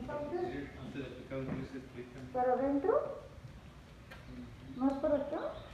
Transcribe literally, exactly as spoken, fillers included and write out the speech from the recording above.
Antes de aplicar el juicio explican. ¿Para adentro? ¿Más para acá?